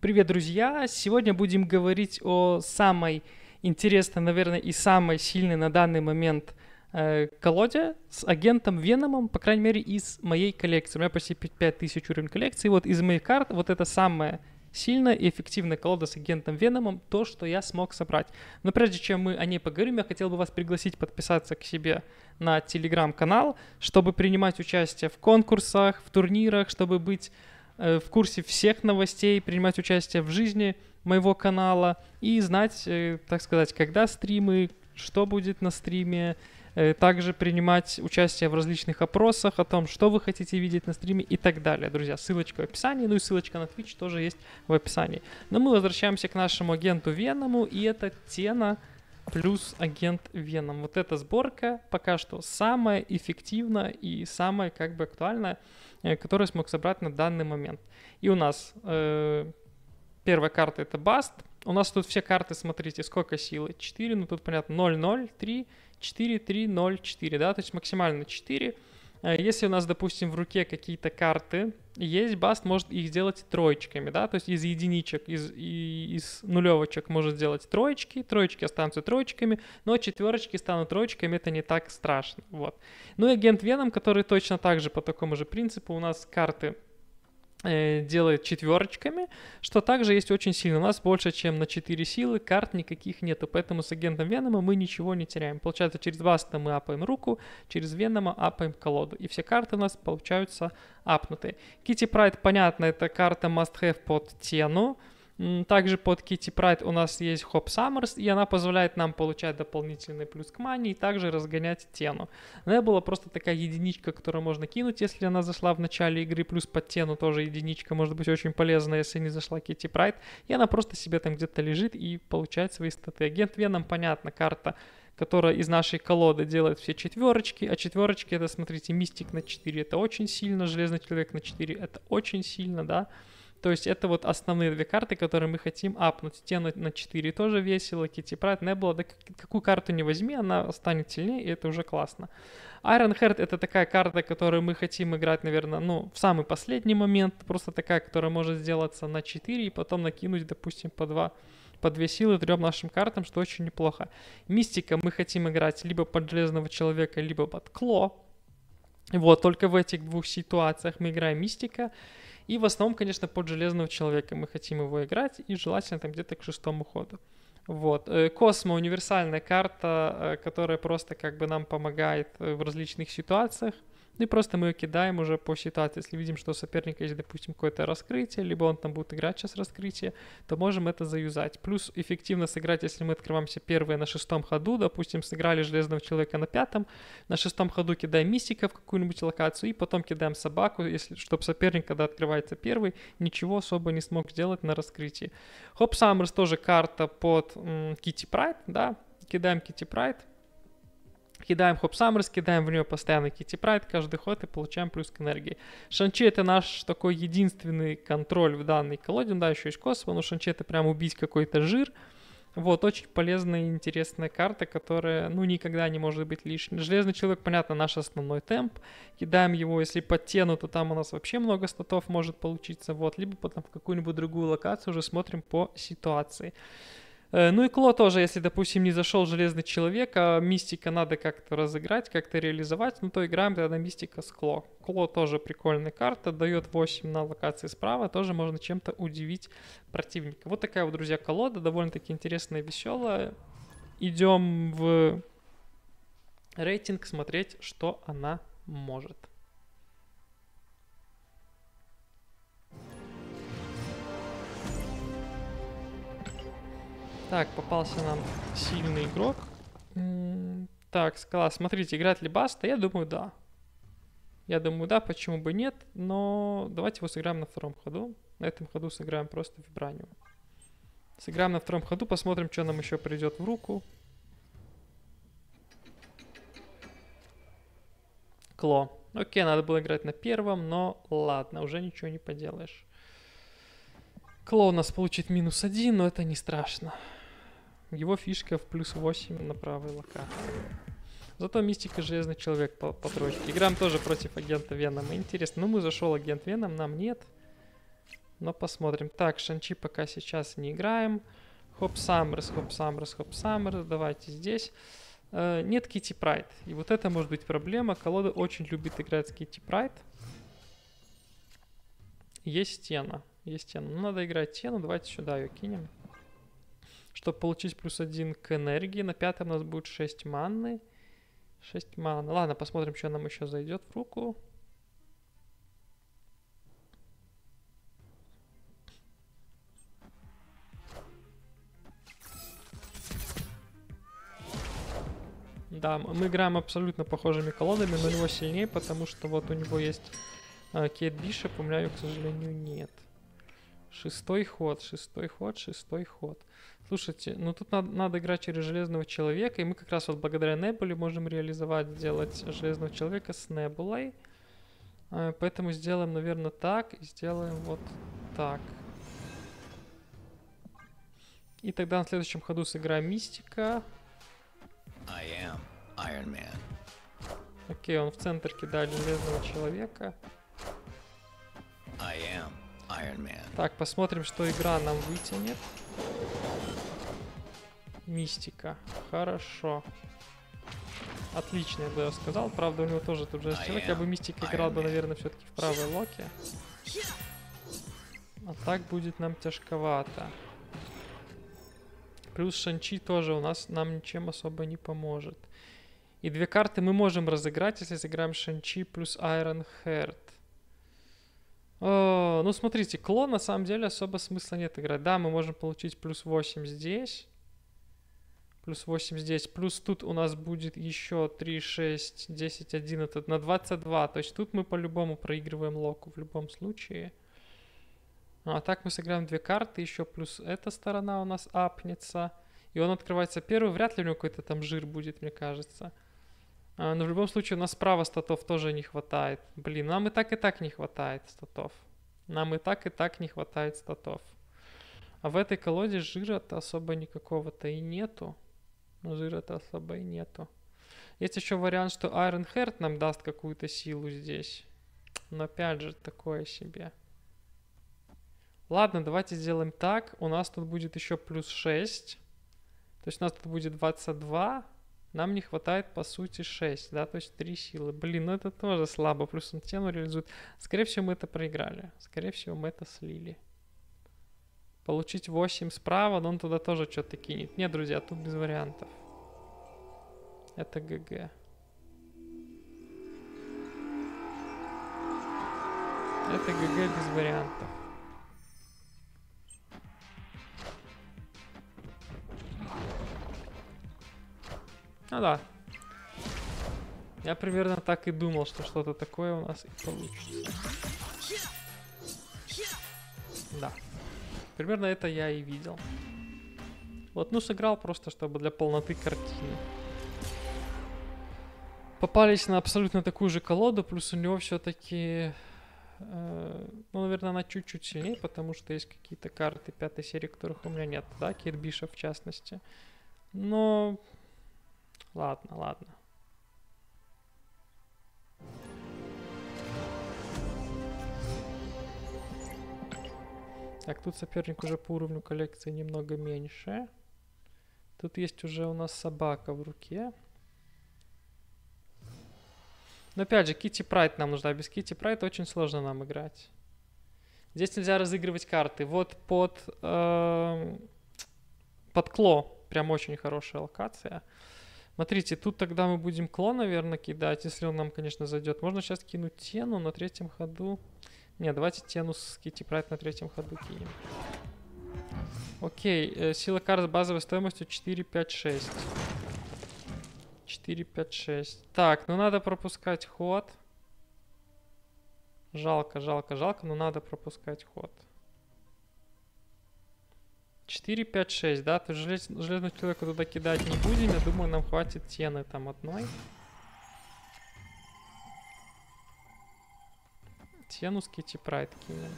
Привет, друзья! Сегодня будем говорить о самой интересной, наверное, и самой сильной на данный момент колоде с агентом Веномом, по крайней мере, из моей коллекции. У меня почти 5000 уровень коллекции. Вот из моих карт вот это самая сильная и эффективная колода с агентом Веномом, то, что я смог собрать. Но прежде чем мы о ней поговорим, я хотел бы вас пригласить подписаться к себе на телеграм-канал, чтобы принимать участие в конкурсах, в турнирах, чтобы быть в курсе всех новостей, принимать участие в жизни моего канала и знать, так сказать, когда стримы, что будет на стриме, также принимать участие в различных опросах о том, что вы хотите видеть на стриме и так далее. Друзья, ссылочка в описании, ну и ссылочка на Twitch тоже есть в описании. Но мы возвращаемся к нашему агенту Веному, и это Тена плюс агент Веном. Вот эта сборка пока что самая эффективная и самая как бы актуальная, которую я смог собрать на данный момент. И у нас первая карта это Баст. У нас тут все карты, смотрите, сколько силы? 4, ну тут понятно 0, 0, 3, 4, 3, 0, 4, да, то есть максимально 4. Если у нас, допустим, в руке какие-то карты есть, Баст может их сделать троечками, да, то есть из единичек, из нулевочек может сделать троечки, троечки останутся троечками, но четверочки станут троечками, это не так страшно, вот. Ну и агент Веном, который точно так же по такому же принципу у нас карты делает четверочками, что также есть очень сильно. У нас больше, чем на 4 силы, карт никаких нету, поэтому с агентом Венома мы ничего не теряем. Получается, через Баста мы апаем руку, через Венома апаем колоду, и все карты у нас получаются апнутые. Kitty Pryde, понятно, это карта must-have под Тену. Также под Kitty Pryde у нас есть Hope Summers, и она позволяет нам получать дополнительный плюс к мане и также разгонять Тену. Она была просто такая единичка, которую можно кинуть, если она зашла в начале игры, плюс под Тену тоже единичка может быть очень полезна, если не зашла Kitty Pryde, и она просто себе там где-то лежит и получает свои статы. Агент Веном, понятно, карта, которая из нашей колоды делает все четверочки, а четверочки это, смотрите, Мистик на 4, это очень сильно, Железный Человек на 4, это очень сильно, да. То есть это вот основные две карты, которые мы хотим апнуть. Тену на 4 тоже весело, Kitty Pryde, Nebula, да какую карту не возьми, она станет сильнее, и это уже классно. Ironheart это такая карта, которую мы хотим играть, наверное, ну, в самый последний момент. Просто такая, которая может сделаться на 4 и потом накинуть, допустим, по 2 силы трем нашим картам, что очень неплохо. Мистика мы хотим играть либо под Железного Человека, либо под Кло. Вот, только в этих двух ситуациях мы играем Мистика. И в основном, конечно, под Железного Человека мы хотим его играть, и желательно там где-то к 6-му ходу. Вот. Космо — универсальная карта, которая просто как бы нам помогает в различных ситуациях. Ну и просто мы ее кидаем уже по ситуации. Если видим, что у соперника есть, допустим, какое-то раскрытие, либо он там будет играть сейчас раскрытие, то можем это заюзать. Плюс эффективно сыграть, если мы открываемся первые на 6-м ходу, допустим, сыграли Железного Человека на 5-м, на 6-м ходу кидаем Мистика в какую-нибудь локацию, и потом кидаем собаку, чтобы соперник, когда открывается первый, ничего особо не смог сделать на раскрытии. Hope Summers тоже карта под Kitty Pryde, да, кидаем Kitty Pryde. Кидаем Hope Summers, кидаем в нее постоянно Kitty Pryde каждый ход и получаем плюс к энергии. Шанчи это наш такой единственный контроль в данной колоде. Да, еще есть Космо, но Шанчи это прям убить какой-то жир. Вот, очень полезная и интересная карта, которая, ну, никогда не может быть лишней. Железный Человек, понятно, наш основной темп. Кидаем его, если под Тену, то там у нас вообще много статов может получиться. Вот, либо потом в какую-нибудь другую локацию уже смотрим по ситуации. Ну и Кло тоже, если, допустим, не зашел Железный Человек, а Мистика надо как-то разыграть, как-то реализовать, ну то играем тогда Мистика с Кло. Кло тоже прикольная карта, дает 8 на локации справа, тоже можно чем-то удивить противника. Вот такая вот, друзья, колода, довольно-таки интересная и веселая. Идем в рейтинг смотреть, что она может. Так, попался нам сильный игрок. Так, Скала, смотрите, играет ли Баста? Я думаю, да. Я думаю, да, почему бы нет. Но давайте его сыграем на 2-м ходу. На этом ходу сыграем просто Вибраниум. Сыграем на 2-м ходу, посмотрим, что нам еще придет в руку. Кло. Окей, надо было играть на 1-м, но ладно, уже ничего не поделаешь. Кло у нас получит -1, но это не страшно. Его фишка в +8 на правой локации. Зато Мистика Железный Человек по троечке. Играем тоже против агента Венома. Интересно, ну мы зашел агент Веном, нам нет. Но посмотрим. Так, Шан-Чи пока сейчас не играем. Хоп Саммерс, Хоп Саммерс, Хоп Саммерс. Давайте здесь. Нет Китти Прайд. И вот это может быть проблема. Колода очень любит играть с Китти Прайд. Есть стена. Есть стена. Ну, надо играть стену. Давайте сюда ее кинем. Чтобы получить +1 к энергии. На 5 у нас будет 6 манны. 6 манны. Ладно, посмотрим, что нам еще зайдет в руку. Да, мы играем абсолютно похожими колодами, но у него сильнее, потому что вот у него есть Кейт Бишоп, у меня ее, к сожалению, нет. Шестой ход, шестой ход, шестой ход. Слушайте, ну тут надо играть через Железного Человека, и мы как раз вот благодаря Небуле можем реализовать, сделать Железного Человека с Небулой. Поэтому сделаем, наверное, так, и сделаем вот так. И тогда на следующем ходу сыграем Мистика. Окей, он в центр кидает Железного Человека. Так, посмотрим, что игра нам вытянет. Мистика. Хорошо. Отлично, я бы я сказал. Правда, у него тоже тут Железный Человек. Я бы Мистик играл бы, наверное, все-таки в правой локе. А так будет нам тяжковато. Плюс Шан-Чи тоже у нас нам ничем особо не поможет. И две карты мы можем разыграть, если сыграем Шан-Чи плюс Iron Heart. Ну, смотрите, клон на самом деле особо смысла нет играть. Да, мы можем получить +8 здесь. +8 здесь. Плюс тут у нас будет еще 3, 6, 10, 11 на 22. То есть тут мы по-любому проигрываем локу в любом случае. А так мы сыграем две карты, еще плюс эта сторона у нас апнется. И он открывается первый, вряд ли у него какой-то там жир будет, мне кажется. Но в любом случае у нас справа статов тоже не хватает. Блин, нам и так не хватает статов. Нам и так не хватает статов. А в этой колоде жира-то особо никакого-то и нету. Жира-то особо и нету. Есть еще вариант, что Iron Heart нам даст какую-то силу здесь. Но опять же, такое себе. Ладно, давайте сделаем так. У нас тут будет еще +6. То есть у нас тут будет 22. Нам не хватает, по сути, 6, да, то есть 3 силы. Блин, ну это тоже слабо, плюс он стену реализует. Скорее всего, мы это проиграли. Скорее всего, мы это слили. Получить 8 справа, но он туда тоже что-то кинет. Нет, друзья, тут без вариантов. Это ГГ. Это ГГ без вариантов. Ну да. Я примерно так и думал, что что-то такое у нас и получится. Да. Примерно это я и видел. Вот, ну сыграл просто, чтобы для полноты картины. Попались на абсолютно такую же колоду, плюс у него все-таки... ну, наверное, она чуть-чуть сильнее, потому что есть какие-то карты пятой серии, которых у меня нет, да, Кейт Бишоп в частности. Но... Ладно, ладно. Так, тут соперник уже по уровню коллекции немного меньше. Тут есть уже у нас собака в руке. Но опять же, Китти Прайд нам нужна. Без Китти Прайд очень сложно нам играть. Здесь нельзя разыгрывать карты. Вот под Кло. Прям очень хорошая локация. Смотрите, тут тогда мы будем Кло, наверное, кидать, если он нам, конечно, зайдет. Можно сейчас кинуть Тену на третьем ходу. Не, давайте Тену с Китти Прайд на третьем ходу кинем. Окей, сила карт с базовой стоимостью 4, 5, 6. 4, 5, 6. Так, ну надо пропускать ход. Жалко, жалко, жалко, но надо пропускать ход. 4, 5, 6, да? То есть Железного Человека туда кидать не будем. Я думаю, нам хватит Тены там одной. Тену с Китти Прайд кинем.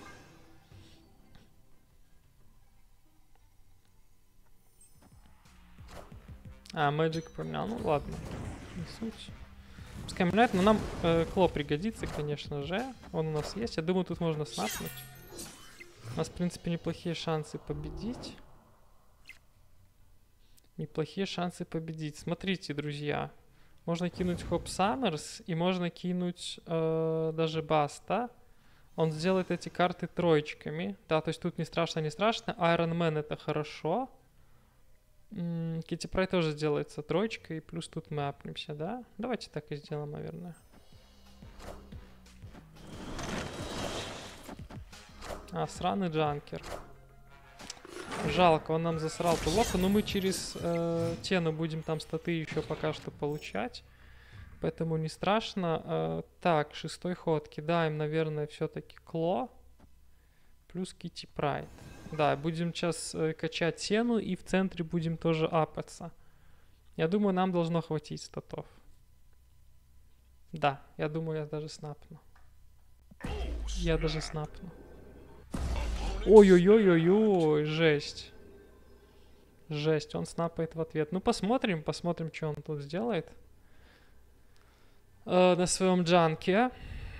Мэджик поменял. Ну ладно. Не суть. Пускай меняет, но нам Кло пригодится, конечно же. Он у нас есть. Я думаю, тут можно снапнуть. У нас, в принципе, неплохие шансы победить. Неплохие шансы победить. Смотрите, друзья. Можно кинуть Хоп Саммерс и можно кинуть даже Баста. Он сделает эти карты троечками. Да, то есть тут не страшно, не страшно. Iron Man это хорошо. Китти Прайд тоже сделается троечкой. Плюс тут мы апнемся, да? Давайте так и сделаем, наверное. Сраный Джанкер. Жалко, он нам засрал Тулока, но мы через Тену будем там статы еще пока что получать. Поэтому не страшно. Так, 6-й ход. Кидаем, наверное, все-таки Кло. Плюс Китти Прайд. Да, будем сейчас качать Тену и в центре будем тоже апаться. Я думаю, нам должно хватить статов. Да, я думаю, я даже снапну. Я даже снапну. Ой-ой-ой-ой-ой, жесть. Жесть, он снапает в ответ. Ну, посмотрим, что он тут сделает. На своем джанке.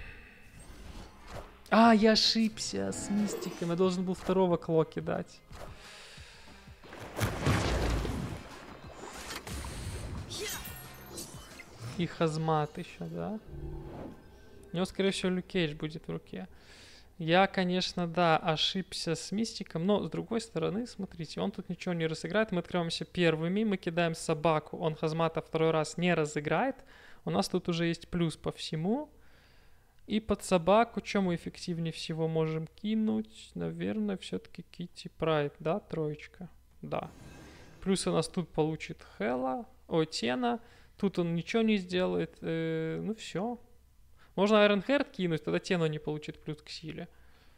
Я ошибся с мистиком. Я должен был второго Кло кидать. И Хазмат еще, да? У него, скорее всего, Люк Кейдж будет в руке. Я, конечно, да, ошибся с мистиком, но с другой стороны, смотрите, он тут ничего не разыграет. Мы открываемся первыми, мы кидаем собаку, он Хазмата второй раз не разыграет. У нас тут уже есть плюс по всему. И под собаку, что мы эффективнее всего можем кинуть? Наверное, все-таки Китти Прайд, да, троечка? Да. Плюс у нас тут получит Тена. Тут он ничего не сделает. Ну все. Можно Iron Heart кинуть, тогда Тену не получит плюс к силе.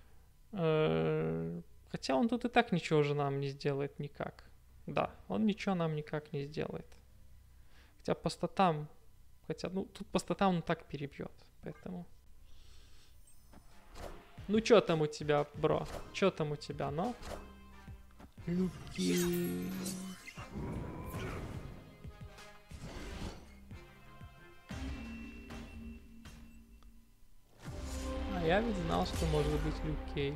Хотя он тут и так ничего же нам не сделает никак. Да, он ничего нам никак не сделает. Хотя по статам... ну, тут по статам он так перебьет, поэтому... Ну, что там у тебя, бро? Что там у тебя, но? Люки... Я ведь знал, что может быть Люк Кейдж.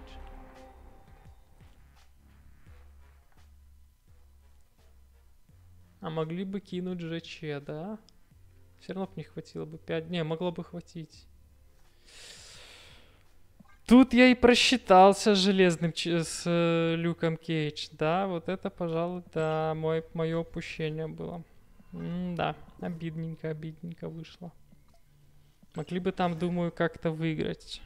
Могли бы кинуть ЖЧ, да? Все равно бы не хватило бы 5. Не, могло бы хватить. Тут я и просчитался с железным, с Люком Кейдж. Да, вот это, пожалуй, да, мое упущение было. Да, обидненько вышло. Могли бы там, думаю, как-то выиграть.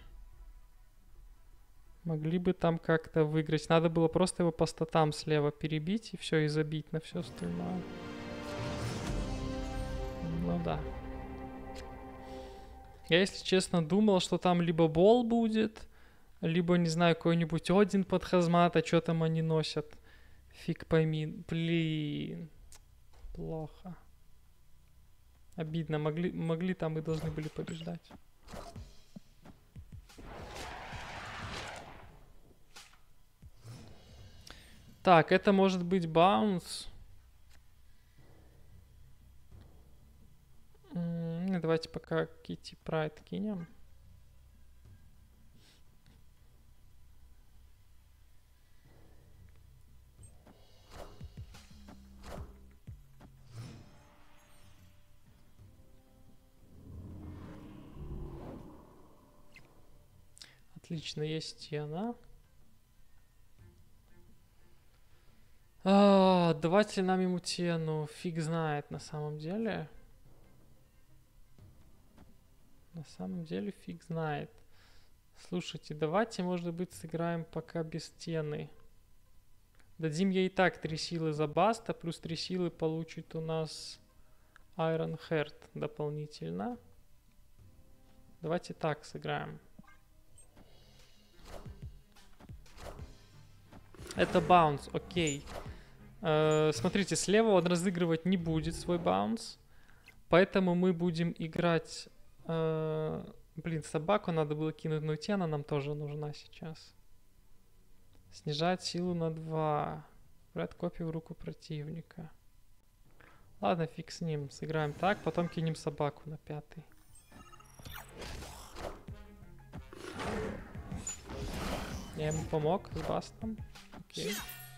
Надо было просто его по статам слева перебить и все, и забить на все остальное. Ну да. Я, если честно, думал, что там либо Бол будет, либо, не знаю, какой-нибудь Один под Хазмата, что там они носят. Фиг пойми. Блин. Плохо. Обидно. Могли там и должны были побеждать. Так, это может быть баунс. Давайте пока Китти Прайд кинем. Отлично, есть стена. Давайте нам ему Тену. Фиг знает на самом деле. На самом деле фиг знает. Слушайте, давайте, может быть, сыграем пока без Тены. Дадим ей и так 3 силы за Баста, плюс 3 силы получит у нас Iron Heart дополнительно. Давайте так сыграем. Это баунс, окей. Смотрите, слева он разыгрывать не будет свой баунс. Поэтому мы будем играть... Блин, собаку надо было кинуть, но Тена нам тоже нужна сейчас. Снижать силу на 2. Брать копию в руку противника. Ладно, фиг с ним. Сыграем так, потом кинем собаку на 5-й. Я ему помог с бастом. Окей.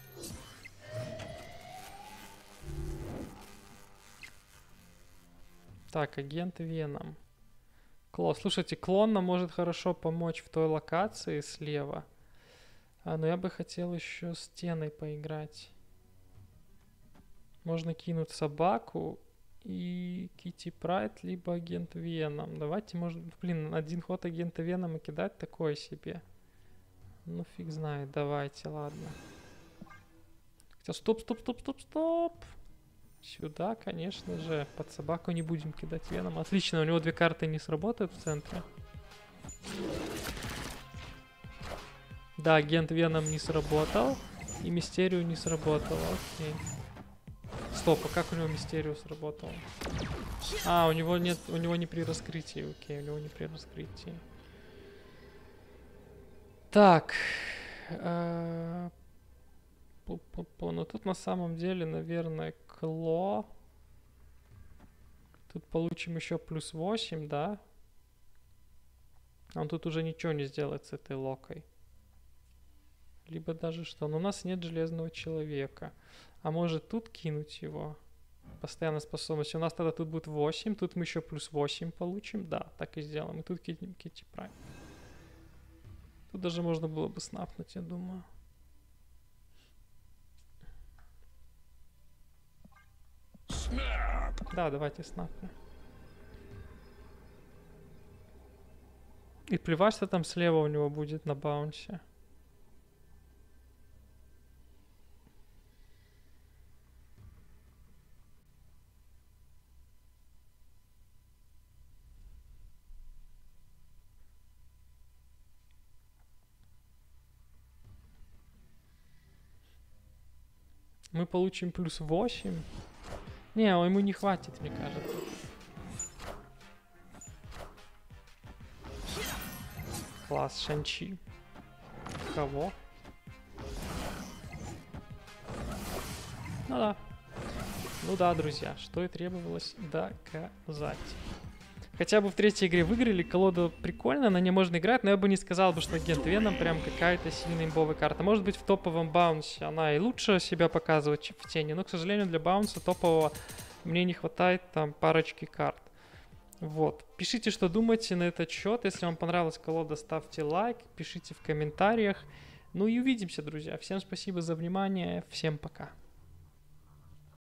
Так, агент Веном. Слушайте, клон нам может хорошо помочь в той локации слева. Но я бы хотел еще с Теной поиграть. Можно кинуть собаку и Китти Прайд, либо агент Веном. Давайте, может, блин, один ход агента Венома кидать такое себе. Ну, фиг знает, давайте, ладно. Хотя, стоп. Сюда, конечно же, под собаку не будем кидать Веном. Отлично, у него 2 карты не сработают в центре. Да, агент Веном не сработал. И Мистерию не сработало, окей. Стоп, а как у него Мистерию сработал? У него нет, у него не при раскрытии, окей, у него не при раскрытии. Так. Ну тут на самом деле, наверное, Кло. Тут получим еще плюс 8, да? Он тут уже ничего не сделает с этой локой. Либо даже что? Но у нас нет железного человека. А может тут кинуть его? Постоянная способность. У нас тогда тут будет 8. Тут мы еще плюс 8 получим. Да, так и сделаем. И тут кинем Китти Прайд. Тут даже можно было бы снапнуть, я думаю. Да, давайте снапнем. И плевать, что там слева у него будет на баунсе. Мы получим плюс 8. Не, ему не хватит, мне кажется. Класс, Шанчи. Кого? Ну да. Ну да, друзья, что и требовалось доказать. Хотя бы в третьей игре выиграли, колода прикольная, на ней можно играть, но я бы не сказал, что агент Веном прям какая-то сильная имбовая карта. Может быть, в топовом баунсе она и лучше себя показывает, чем в тени, но, к сожалению, для баунса топового мне не хватает там парочки карт. Вот. Пишите, что думаете на этот счет. Если вам понравилась колода, ставьте лайк, пишите в комментариях. Ну и увидимся, друзья. Всем спасибо за внимание, всем пока.